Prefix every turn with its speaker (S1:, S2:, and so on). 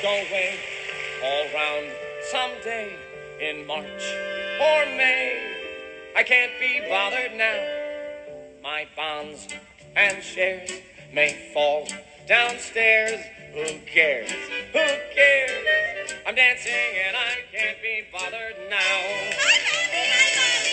S1: going all round someday in March or May. I can't be bothered now. My bonds and shares may fall downstairs. Who cares? Who cares? I'm dancing and I can't be bothered now.